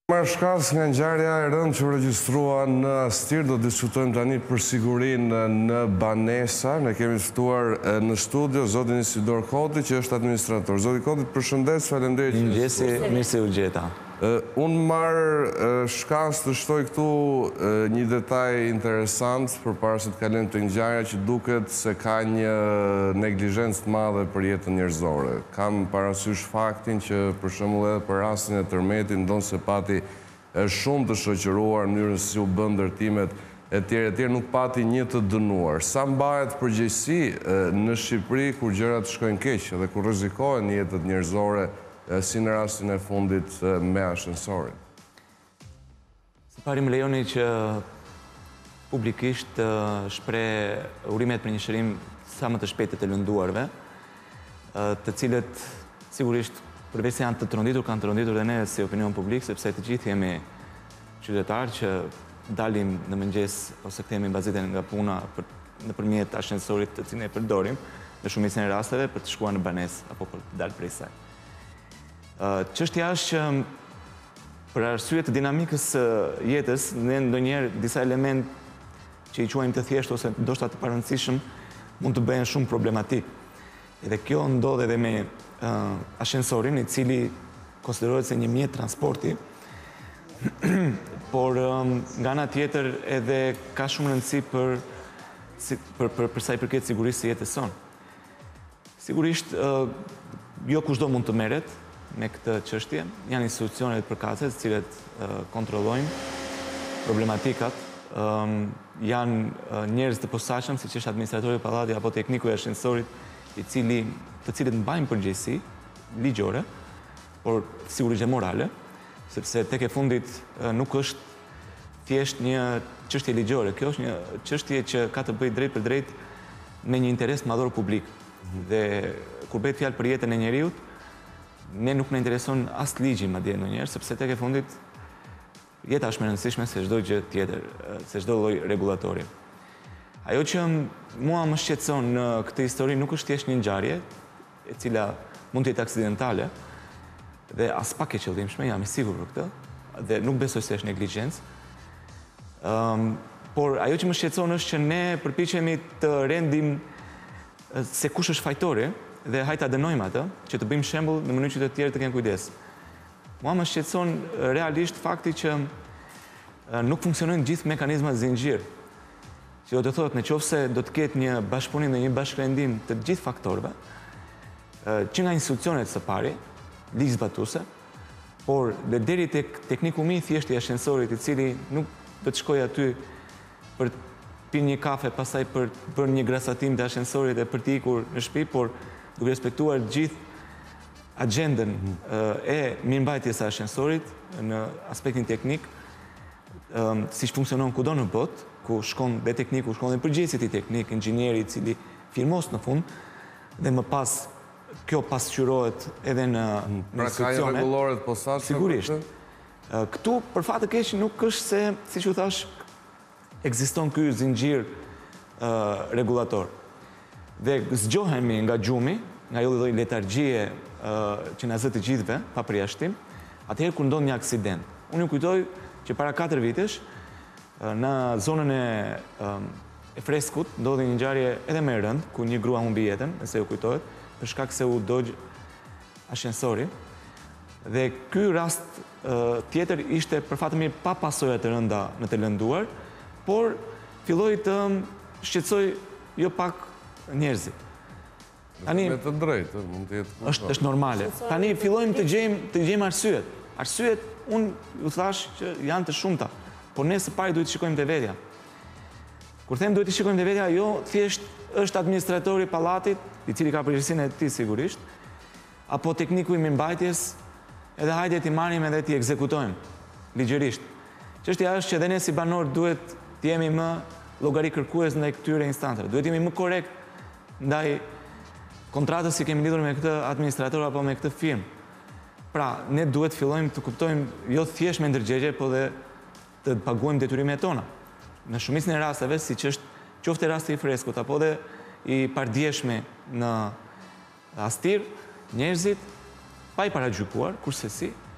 Marrë shkas nga ngjarja e rëndë që u regjistrua në Astir, do diskutojmë tani për sigurinë në banesa. Ne kemi ftuar në studio zotin Isidor Koti, që është administrator. Zoti Koti, përshëndes, faleminderit. Mirëmëngjesi, mirë se u gjeta. Unë marrë shkas të shtoj këtu një detaj interesant përpara se të kalojmë te ngjarja, që duket se ka një neglizhencë të madhe për jetën njerëzore. Kam parasysh faktin që për shembull edhe për rastin e tërmetit ndonë se pati shumë të shoqëruar, mënyrën se si u bën ndërtimet etj, nuk pati një të dënuar. Sa mbahet përgjegjësi në Shqipëri kur gjërat shkojnë keq dhe kur rrezikohen jetët njerëzore, si në rastin e fundit me ashensorin? Së pari më lejoni që publikisht shpreh urimet për një shërim sa më të shpejtë të lënduarve, të cilët sigurisht përveç se janë të tronditur, kanë tronditur dhe ne si opinion publik, sepse të gjithë jemi qytetarë që dalim në mëngjes ose kthehemi mbazite nga puna nëpërmjet ashensorit të cilin e përdorim në shumicën e rasteve për të shkuar në banesë apo për të dalë prej saj. Çështja është që për arsye të dinamikës së jetës, ne ndonjëherë disa element që i quajmë të thjeshtë ose ndoshta të parëndësishëm mund të bëhen shumë problematik. Edhe kjo ndodh edhe me ashensorin, i cili konsiderohet se një mjet transporti, por nga ana tjetër edhe ka shumë rëndësi për sa i përket sigurisë së jetës sonë. Sigurisht, jo kushdo mund të merret me këtë çështje. Janë institucionet përkatëse të cilët kontrollojnë problematikat. Janë njerëz të posaçëm, siç është administratori i pallatit apo tekniku i ashensorit, të cilët mbajnë përgjegjësi ligjore, por sigurisht e morale, sepse tek e fundit nuk është thjesht një çështje ligjore. Kjo është një çështje që ka të bëjë drejt për drejt me një interes madhor publik. Dhe kur bëhet fjalë për jetën e njeriut, ne nuk na intereson as ligji madje ndonjëherë, sepse tek e fundit jeta është më e rëndësishme se çdo gjë tjetër, se çdo lloj rregullatori. Ajo që mua më shqetëson në këtë histori nuk është thjesht një ngjarje e cila mund të jetë aksidentale dhe as pak e qëllimshme, jam i sigurt për këtë, dhe nuk besoj se është neglizhencë. Por ajo që më shqetëson është që ne përpiqemi të rendim se kush është fajtori dhe hajta dënojmë atë, që të bëjmë shembull në mënyrë që të tjerë të kenë kujdes. Mua më shqetëson realisht fakti që nuk funksionojnë gjithë mekanizmat zinxhir. Që do të thotë, nëse do të ketë një bashkëpunim dhe një bashkërendim të gjithë faktorëve, që nga institucionet së pari, ligjzbatuese, por dhe deri tek teknikumi thjesht i ashensorit, i cili nuk do të shkojë aty për të pirë një kafe, pastaj për të bërë një grasatim të ashensorit dhe për të ikur në shtëpi, por duke respektuar gjithë agjendën e mirëmbajtjes së ashensorit në aspektin teknik, siç funksionon kudo në botë, ku shkon dhe tekniku, shkon dhe përgjegjësit i teknik, inxhinieri i cili firmos në fund, dhe më pas kjo pasqyrohet edhe në institucione. Pra ka një rregullore të posaçme? Sigurisht. Këtu për fat të keq nuk është se, siç u thash, ekziston ky zinxhir rregullator. Dhe zgjohemi nga gjumi, nga ajo lloj letargjie që na zë të gjithëve, pa përjashtim, atëherë kur ndodh një aksident. Unë ju kujtoj që para 4 vitesh, në zonën e Freskut, ndodhi një ngjarje edhe më e rëndë, ku një grua humbi jetën, nëse ju kujtohet, për shkak se u dogj ashensori. Dhe ky rast tjetër ishte për fat të mirë pa pasoja të rënda në të lënduar, por filloi të shqetësoj jo pak njerëzit. Tani me të drejtë, mund të jetë është normale. Tani fillojmë të gjejmë arsyet. Arsyet, unë ju thash që janë të shumta, por ne së pari duhet të shikojmë te vetja. Kur them duhet të shikojmë te vetja, jo thjesht është administratori i pallatit, i cili ka përgjegjësinë e tij sigurisht, apo tekniku i mirëmbajtjes, edhe hajde t'i marrim edhe t'i ekzekutojmë ligjërisht. Çështja është që edhe ne si banor duhet të jemi më llogari kërkues ndaj këtyre instancave. Duhet jemi më korrekt ndaj kontratës që kemi lidhur me këtë administrator apo me këtë firmë. Pra, ne duhet fillojmë të kuptojmë jo thjesht me ndërgjegje, po dhe të paguajmë detyrimet tona. Në shumicën e rasteve, siç është qoftë rasti i Freskut apo dhe i pardjeshme në Astir, njerëzit pa i paragjykuar, kurse si,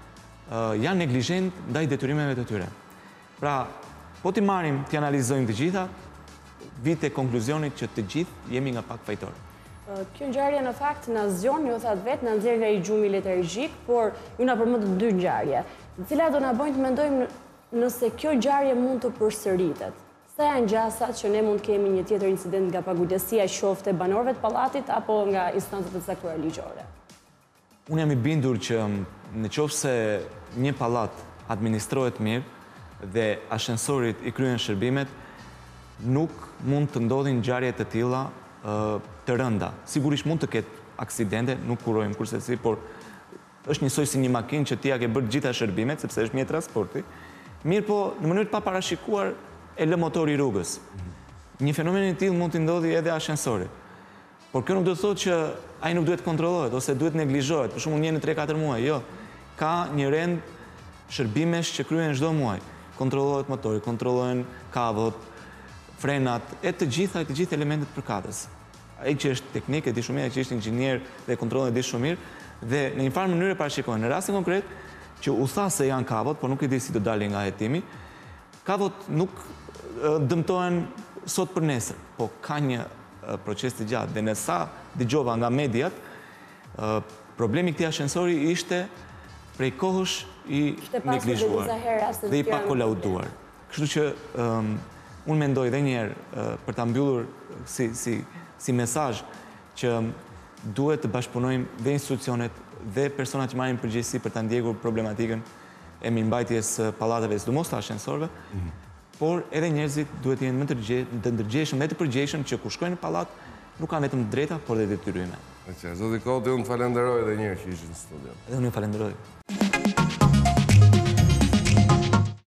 janë neglizhent ndaj detyrimeve të tyre. Pra, po t'i marrim, t'i analizojmë të gjitha, vite konkluzionit që të gjithë jemi nga pak fajtorë. Kjo ngjarje në fakt na zgjon, ju thatë vetë, na nxjerr nga i gjumi letargjik, por ju na përmend dy ngjarje, të cilat do na bëjnë të mendojmë nëse kjo ngjarje mund të përsëritet. Sa janë gjasat që ne mund të kemi një tjetër incident nga pagujdesia qoftë e banorëve të pallatit apo nga instancat e caktuara ligjore? Unë jam i bindur që në qoftë se një pallat administrohet mirë dhe ashensorit i kryen shërbimet, nuk mund të ndodhin ngjarje të tilla të rënda. Sigurisht mund të ketë aksidente, nuk kurojmë kursesi, por është njësoj si një makinë që ti ja ke bërë gjitha shërbimet, sepse është mjet transporti. Mirë po, në mënyrë të paparashikuar e lë motori rrugës. Një fenomen i tillë mund të ndodhi edhe ashensorit. Por kjo nuk do të thotë që ai nuk duhet kontrollohet ose duhet neglizhohet. Për shembull, një në 3-4 muaj, jo. Ka një rend shërbimesh që kryhen çdo muaj. Kontrollohet motori, kontrollohen kavot, frenat, e të gjitha elementet përkatës. Ai që është teknik e di shumë mirë, ai që është inxhinier dhe kontrollon e di shumë mirë, dhe në një farë mënyrë parashikohen. Në rastin konkret që u tha se janë kavot, por nuk e di si do dalin nga hetimi, kavot nuk dëmtohen sot për nesër, po ka një proces të gjatë. Dhe në sa dëgjova nga mediat, problemi këtij ashensori ishte prej kohësh i neglizhuar dhe i pakolauduar. Kështu që unë mendoj edhe një herë për ta mbyllur si mesazh që duhet të bashkëpunojmë dhe institucionet dhe personat që marrin përgjegjësi për ta ndjekur problematikën e mirëmbajtjes së pallateve, sidomos të ashensorëve, por edhe njerëzit duhet të jenë më të ndërgjegjshëm dhe të përgjegjshëm që kur shkojnë në pallat nuk kanë vetëm drejta, por edhe detyrime. Zoti Koti, unë falenderoj edhe një herë që ishit në studio. Edhe unë ju falenderoj.